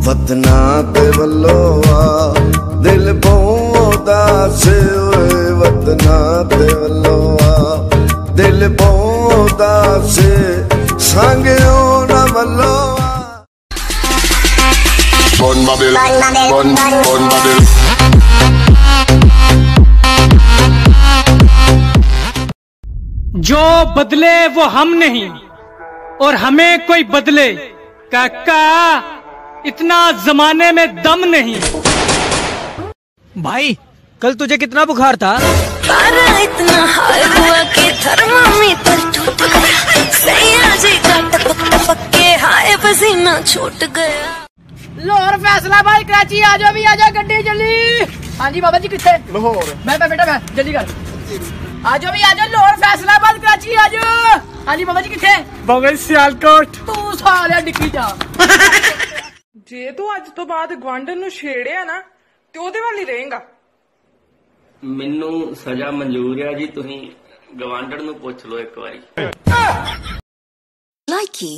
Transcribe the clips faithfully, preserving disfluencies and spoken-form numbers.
वतना ते वल्लो आ दिल बहुदा से वतना ते वल्लो आ दिल बहुदा से सांगियो न वल्लो आ। Bon Babel, bon bon Babel। जो बदले वो हम नहीं और हमें कोई बदले, काका इतना जमाने में दम नहीं। भाई कल तुझे कितना बुखार था? इतना हाल हुआ कि थर्मामीटर टूट गया, सैयाजी का टपक टपक के हाय पसीना छूट गया। लाहौर फैसलाबाद कराची आ जाओ भी आ जाओ गड्डी जल्दी। हाँ जी बाबा जी कितने? लाहौर। मैं बेटा मैं जल्दी कर आ जाओ भी आ जाओ लाहौर फैसलाबाद कराची आ जाओ। हाँ जी बाबा जी कितने? बगल सियालकोट। तू साले डिक्की जा। जे तू अज तो बाद गवांढन नूं छेड़िया ना ते ओदे वाल ही रहेगा। मैनू सजा मंजूर है जी, तुसीं गवांढन नूं पुछ लो एक बारी। लाइकी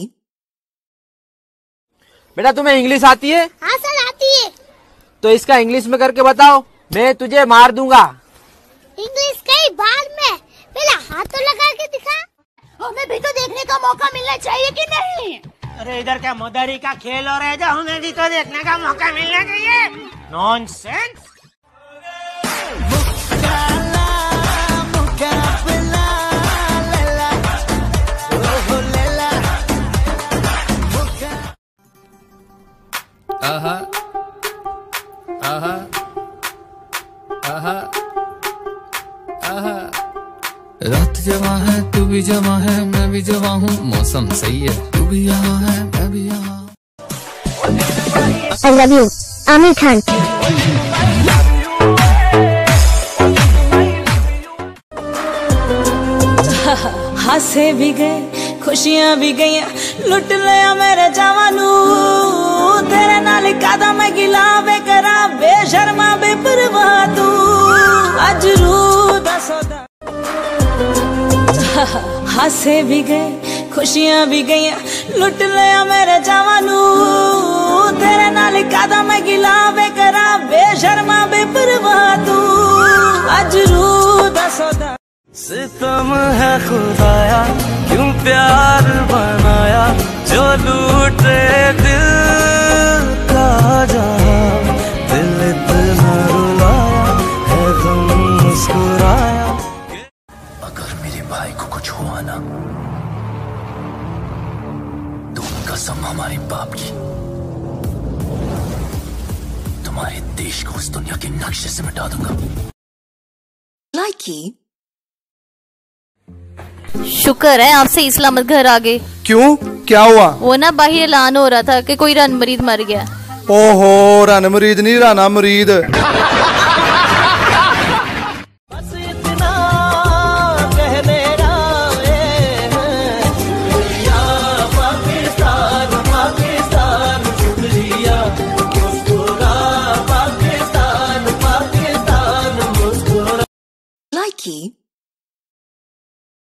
बेटा तुम्हें इंग्लिश आती है? हाँ सर आती है। तो इसका इंग्लिश में करके बताओ, मैं तुझे मार दूंगा। इंग्लिश कई बाद में, पहले हाथ तो लगा के दिखा, हमें भी तो देखने का मौका मिलना चाहिए कि नहीं? अरे इधर क्या मदारी का खेल हो रहा है जो हमें भी तो देखने का मौका मिलना चाहिए। नॉनसेंस। आहा आहा आहा आहा। रात जवा है तू भी जवा है मैं भी जवा हूँ, मौसम सही है तू भी यहाँ है मैं भी यहाँ। I love you, Aamir Khan. हंसे भी गए खुशियां भी गई, लुट लिया मेरे जवानू तेरे नाल कादा मैं गिला वे करा बेशर्मा बेपरवाह तू अज रू दसोदा। हंसे भी गए खुशियां भी गई, लुट लिया मेरे जवानू तेरे नाल कादा मैं गिला वे करा बेशर्मा बेपरवाह तू अज रू दसोदा। सितम है खुदाया क्यों प्यार बनाया, जो लूटे दिल का जहां, दिल इतना रुलाया है गम मुस्कुराया। अगर मेरे भाई को कुछ हुआ ना तो कसम हमारे बाप की, तुम्हारे देश को उस दुनिया के नक्शे से मिटा दूंगा। लाइकी शुक्र है आपसे इस्लामत घर आ गए। क्यों क्या हुआ? वो ना बाहर ऐलान हो रहा था कि कोई रन मरीद मर गया। ओहो रन मरीद नहीं राना मरीद।